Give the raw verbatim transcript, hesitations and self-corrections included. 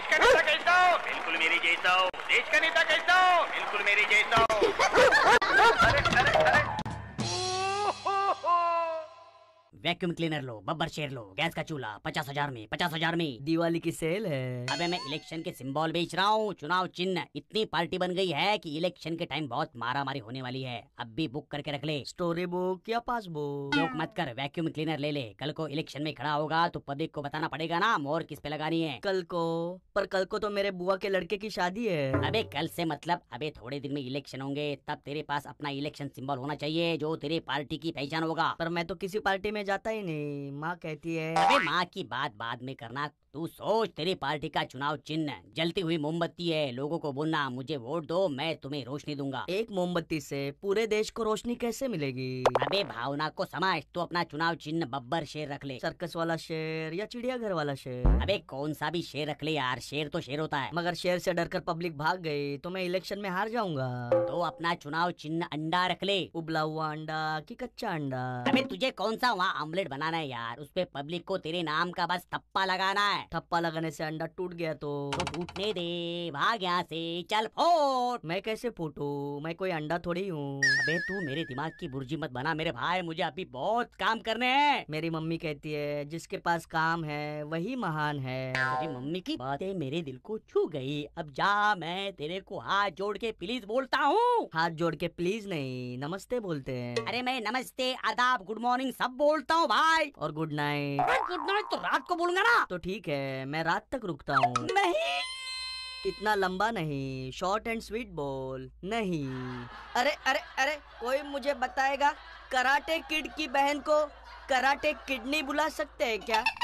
देश का नेता कैसा हो? बिल्कुल मेरी जैसा हो। देश का नेता कैसा हो? बिल्कुल मेरी जैसा हो। अरे अरे अरे वैक्यूम क्लीनर लो, बब्बर शेर लो, गैस का चूल्हा पचास हजार में, पचास हजार में। दिवाली की सेल है। अबे मैं इलेक्शन के सिंबल बेच रहा हूँ, चुनाव चिन्ह। इतनी पार्टी बन गई है कि इलेक्शन के टाइम बहुत मारा मारी होने वाली है। अब भी बुक करके रख ले। स्टोरी बुक या पासबुक? जोक मत कर, वैक्यूम क्लीनर ले ले। कल को इलेक्शन में खड़ा होगा तो पब्लिक को बताना पड़ेगा ना मोहर किस पे लगानी है। कल को? पर कल को तो मेरे बुआ के लड़के की शादी है। अबे कल से मतलब अबे थोड़े दिन में इलेक्शन होंगे, तब तेरे पास अपना इलेक्शन सिंबल होना चाहिए जो तेरे पार्टी की पहचान होगा। पर मैं तो किसी पार्टी में जाता ही नहीं, माँ कहती है। अबे माँ की बात बाद में करना, तू सोच तेरी पार्टी का चुनाव चिन्ह जलती हुई मोमबत्ती है। लोगों को बोलना मुझे वोट दो, मैं तुम्हें रोशनी दूंगा। एक मोमबत्ती से पूरे देश को रोशनी कैसे मिलेगी? अबे भावना को समझ, तो अपना चुनाव चिन्ह बब्बर शेर रख ले। सर्कस वाला शेर या चिड़ियाघर वाला शेर? अबे कौन सा भी शेर रख ले यार, शेर तो शेर होता है। मगर शेर से डरकर पब्लिक भाग गई तो मैं इलेक्शन में हार जाऊंगा। तो अपना चुनाव चिन्ह अंडा रख ले। उबला हुआ अंडा कि कच्चा अंडा? अबे तुझे कौन सा वहाँ आमलेट बनाना है यार, उसपे पब्लिक को तेरे नाम का बस थप्पा लगाना है। थप्पा लगाने से अंडा टूट गया तो? तो टूटने दे, भाग यहाँ से, चल फोड़। मैं कैसे फूटू? मैं कोई अंडा थोड़ी हूँ। अबे तू मेरे दिमाग की बुर्जी मत बना मेरे भाई, मुझे अभी बहुत काम करने हैं। मेरी मम्मी कहती है जिसके पास काम है वही महान है। तेरी मम्मी की बातें मेरे दिल को छू गई। अब जा, मैं तेरे को हाथ जोड़ के प्लीज बोलता हूँ। हाथ जोड़ के प्लीज नहीं, नमस्ते बोलते हैं। अरे मैं नमस्ते, आदाब, गुड मॉर्निंग सब बोलता हूँ भाई। और गुड नाइट? गुड नाइट तो रात को बोलूंगा ना। तो ठीक है, मैं रात तक रुकता हूँ। नहीं, इतना लंबा नहीं, शॉर्ट एंड स्वीट बोल। नहीं। अरे अरे अरे, कोई मुझे बताएगा कराटे किड की बहन को कराटे किडनी बुला सकते हैं क्या?